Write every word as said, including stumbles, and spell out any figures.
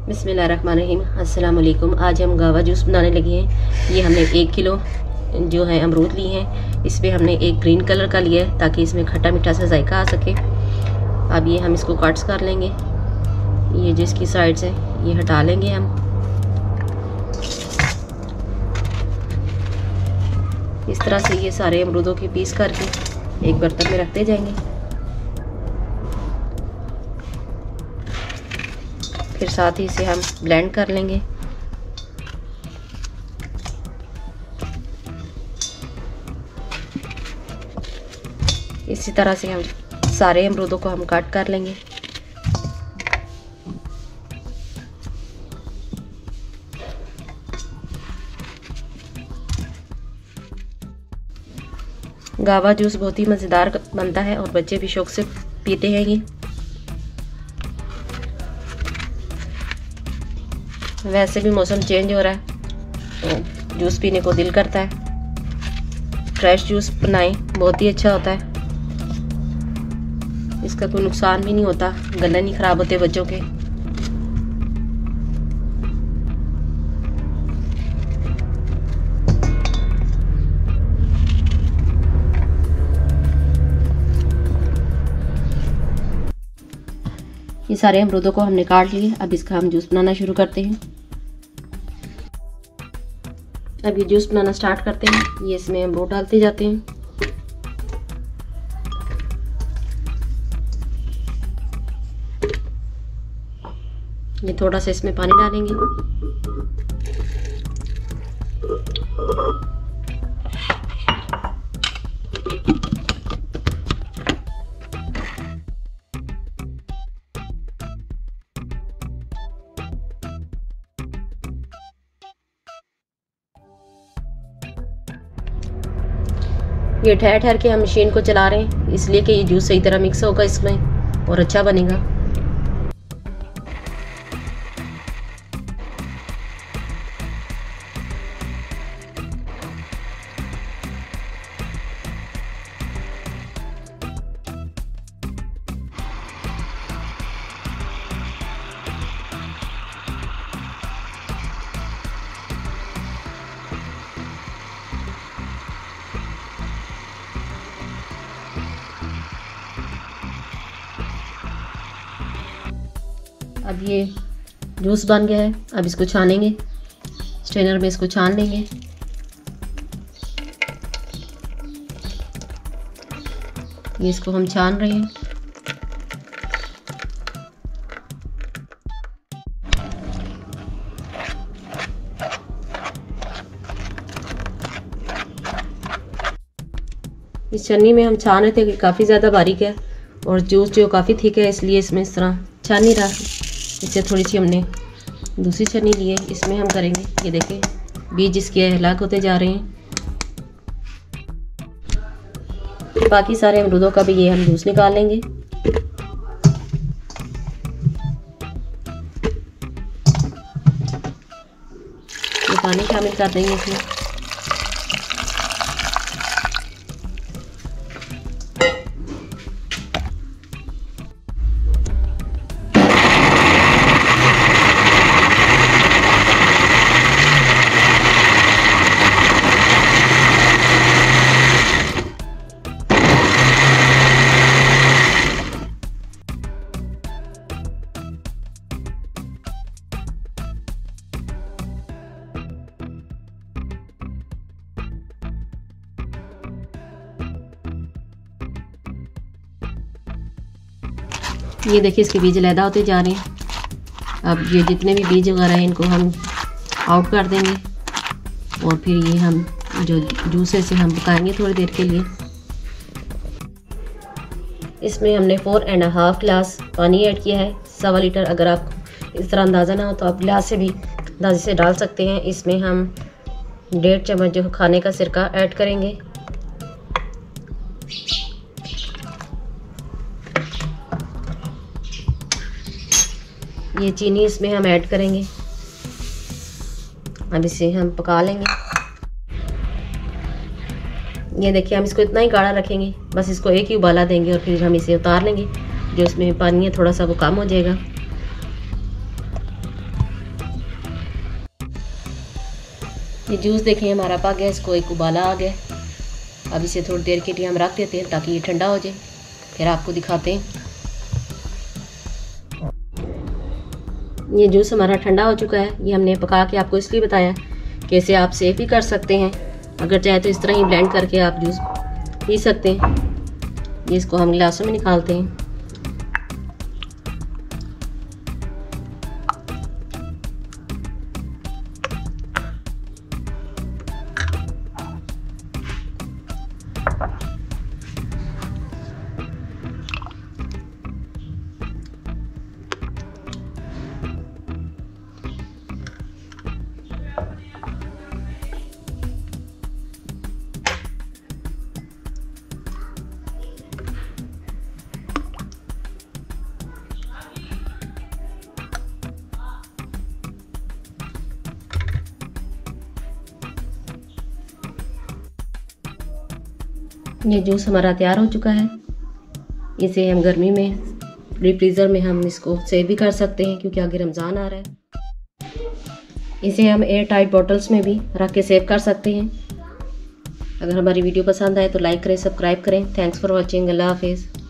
बिस्मिल्लाहिर्रहमानिर्रहीम। अस्सलाम वालेकुम। आज हम गावा जूस बनाने लगे हैं। ये हमने एक किलो जो है अमरूद ली हैं। इसमें हमने एक ग्रीन कलर का लिया है ताकि इसमें खट्टा मीठा सा जायका आ सके। अब ये हम इसको कट्स कर लेंगे। ये जिसकी साइड्स है ये हटा लेंगे हम। इस तरह से ये सारे अमरूदों के पीस करके एक बर्तन में रखते जाएंगे। फिर साथ ही इसे हम ब्लेंड कर लेंगे। इसी तरह से हम सारे अमरूदों को हम कट कर लेंगे। गावा जूस बहुत ही मज़ेदार बनता है और बच्चे भी शौक से पीते हैं। ये वैसे भी मौसम चेंज हो रहा है तो जूस पीने को दिल करता है। फ्रेश जूस बनाएं, बहुत ही अच्छा होता है। इसका कोई नुकसान भी नहीं होता, गले नहीं खराब होते बच्चों के। ये सारे अमरूदों को हमने काट लिए। अब इसका हम जूस बनाना शुरू करते हैं। अब ये जूस बनाना स्टार्ट करते हैं। ये इसमें अमरूद डालते जाते हैं। ये थोड़ा सा इसमें पानी डालेंगे। ये ठहर ठहर के हम मशीन को चला रहे हैं इसलिए कि ये जूस सही तरह मिक्स होगा इसमें और अच्छा बनेगा। अब ये जूस बन गया है। अब इसको छानेंगे, स्ट्रेनर में इसको छान लेंगे। ये इसको हम छान रहे हैं। इस छन्नी में हम छान रहे थे कि काफ़ी ज़्यादा बारीक है और जूस जो काफ़ी थिक है, इसलिए इसमें इस तरह छान नहीं रहा। इससे थोड़ी सी हमने दूसरी छन्नी ली है, इसमें हम करेंगे। ये देखें बीज इसके हलाक होते जा रहे हैं। बाकी सारे अमरूदों का भी ये हम जूस निकाल लेंगे। ये पानी शामिल कर देंगे इसमें। ये देखिए इसके बीज अलहदा होते जा रहे हैं। अब ये जितने भी बीज वगैरह हैं इनको हम आउट कर देंगे और फिर ये हम जो जूस है इसे हम पकाएंगे थोड़ी देर के लिए। इसमें हमने फोर एंड हाफ ग्लास पानी ऐड किया है, सवा लीटर। अगर आप इस तरह अंदाज़ा ना हो तो आप गिलास से भी अंदाजे से डाल सकते हैं। इसमें हम डेढ़ चम्मच जो खाने का सिरका ऐड करेंगे। ये चीनी इसमें हम ऐड करेंगे। अब इसे हम पका लेंगे। ये देखिए हम इसको इतना ही गाढ़ा रखेंगे, बस इसको एक ही उबाला देंगे और फिर हम इसे उतार लेंगे। जो इसमें पानी है थोड़ा सा वो कम हो जाएगा। ये जूस देखें हमारा पक गया, इसको एक उबाला आ गया। अब इसे थोड़ी देर के लिए हम रख देते हैं ताकि ये ठंडा हो जाए, फिर आपको दिखाते हैं। ये जूस हमारा ठंडा हो चुका है। ये हमने पका के आपको इसलिए बताया कि इसे आप सेव भी कर सकते हैं, अगर चाहे तो इस तरह ही ब्लेंड करके आप जूस पी सकते हैं। ये इसको हम गिलासों में निकालते हैं। ये जूस हमारा तैयार हो चुका है। इसे हम गर्मी में डीप फ्रीज़र में हम इसको सेव भी कर सकते हैं क्योंकि आगे रमज़ान आ रहा है। इसे हम एयर टाइट बॉटल्स में भी रख के सेव कर सकते हैं। अगर हमारी वीडियो पसंद आए तो लाइक करें, सब्सक्राइब करें। Thanks for watching. अल्लाह हाफिज़।